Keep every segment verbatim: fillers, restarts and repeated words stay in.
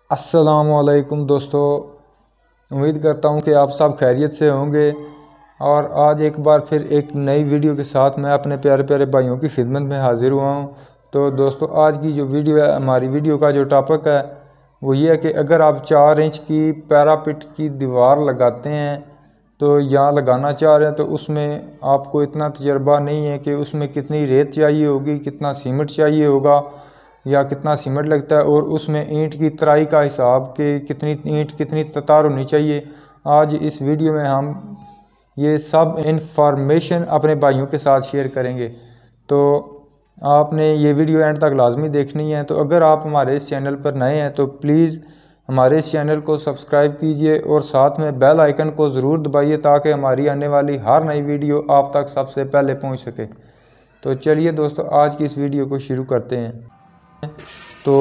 अस्सलामुअलैकुम दोस्तों, उम्मीद करता हूँ कि आप सब खैरियत से होंगे। और आज एक बार फिर एक नई वीडियो के साथ मैं अपने प्यारे प्यारे भाइयों की खिदमत में हाज़िर हुआ हूँ। तो दोस्तों, आज की जो वीडियो है, हमारी वीडियो का जो टॉपिक है वो ये है कि अगर आप चार इंच की पैरापिट की दीवार लगाते हैं तो या लगाना चाह रहे हैं तो उसमें आपको इतना तजर्बा नहीं है कि उसमें कितनी रेत चाहिए होगी, कितना सीमेंट चाहिए होगा या कितना सीमेंट लगता है, और उसमें ईंट की तराई का हिसाब कि कितनी ईंट कितनी ततार होनी चाहिए। आज इस वीडियो में हम ये सब इन्फॉर्मेशन अपने भाइयों के साथ शेयर करेंगे, तो आपने ये वीडियो एंड तक लाजमी देखनी है। तो अगर आप हमारे इस चैनल पर नए हैं तो प्लीज़ हमारे इस चैनल को सब्सक्राइब कीजिए और साथ में बेल आइकन को ज़रूर दबाइए ताकि हमारी आने वाली हर नई वीडियो आप तक सबसे पहले पहुंच सके। तो चलिए दोस्तों, आज की इस वीडियो को शुरू करते हैं। तो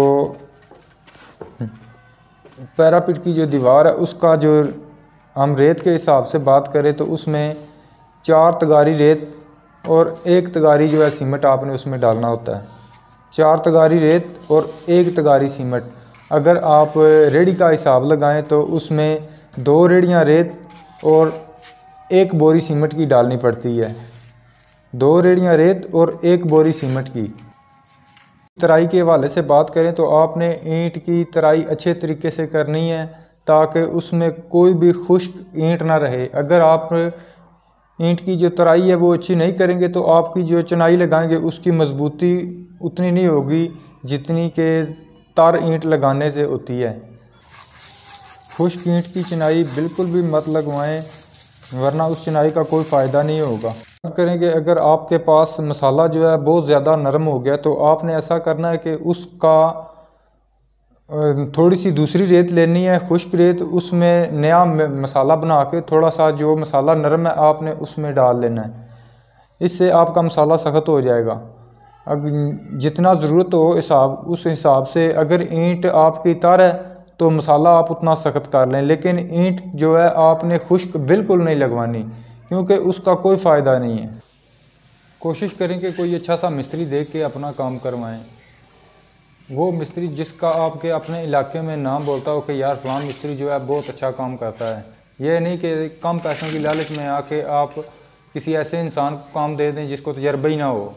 पैरापिट की जो दीवार है उसका जो हम रेत के हिसाब से बात करें तो उसमें चार तगारी रेत और एक तगारी जो है सीमेंट आपने उसमें डालना होता है। चार तगारी रेत और एक तगारी सीमेंट। अगर आप रेडी का हिसाब लगाएं तो उसमें दो रेडियां रेत और एक बोरी सीमेंट की डालनी पड़ती है। दो रेडियां रेत और एक बोरी सीमेंट की। तराई के हवाले से बात करें तो आपने ईंट की तराई अच्छे तरीके से करनी है ताकि उसमें कोई भी खुश्क ईंट ना रहे। अगर आप ईंट की जो तराई है वो अच्छी नहीं करेंगे तो आपकी जो चिनाई लगाएंगे उसकी मजबूती उतनी नहीं होगी जितनी के तर ईंट लगाने से होती है। खुश्क ईंट की चिनाई बिल्कुल भी मत लगवाएं, वरना उस चिनाई का कोई फ़ायदा नहीं होगा। करें कि अगर आपके पास मसाला जो है बहुत ज़्यादा नरम हो गया तो आपने ऐसा करना है कि उसका थोड़ी सी दूसरी रेत लेनी है, खुश्क रेत, उसमें नया मसाला बना के थोड़ा सा जो मसाला नरम है आपने उसमें डाल लेना है। इससे आपका मसाला सख्त हो जाएगा। अब जितना ज़रूरत हो हिसाब उस हिसाब से, अगर ईंट आपकी तर है तो मसाला आप उतना सख्त कर लें, लेकिन ईंट जो है आपने खुश्क बिल्कुल नहीं लगवानी क्योंकि उसका कोई फ़ायदा नहीं है। कोशिश करें कि कोई अच्छा सा मिस्त्री देख के अपना काम करवाएं। वो मिस्त्री जिसका आपके अपने इलाके में नाम बोलता हो कि यार फलां मिस्त्री जो है बहुत अच्छा काम करता है। यह नहीं कि कम पैसों की लालच में आके आप किसी ऐसे इंसान को काम दे दें जिसको तजर्बा ही ना हो।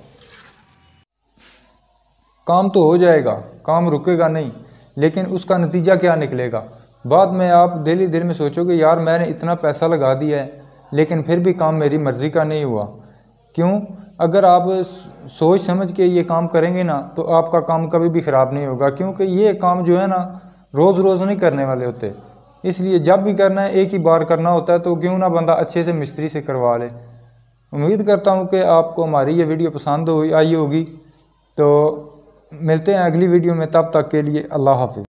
काम तो हो जाएगा, काम रुकेगा नहीं, लेकिन उसका नतीजा क्या निकलेगा। बाद में आप दिल ही दिल में सोचोगे यार मैंने इतना पैसा लगा दिया है लेकिन फिर भी काम मेरी मर्ज़ी का नहीं हुआ। क्यों? अगर आप सोच समझ के ये काम करेंगे ना तो आपका काम कभी भी ख़राब नहीं होगा, क्योंकि ये काम जो है ना रोज़ रोज़ नहीं करने वाले होते। इसलिए जब भी करना है एक ही बार करना होता है, तो क्यों ना बंदा अच्छे से मिस्त्री से करवा ले। उम्मीद करता हूँ कि आपको हमारी ये वीडियो पसंद हो आई होगी। तो मिलते हैं अगली वीडियो में, तब तक के लिए अल्लाह हाफिज़।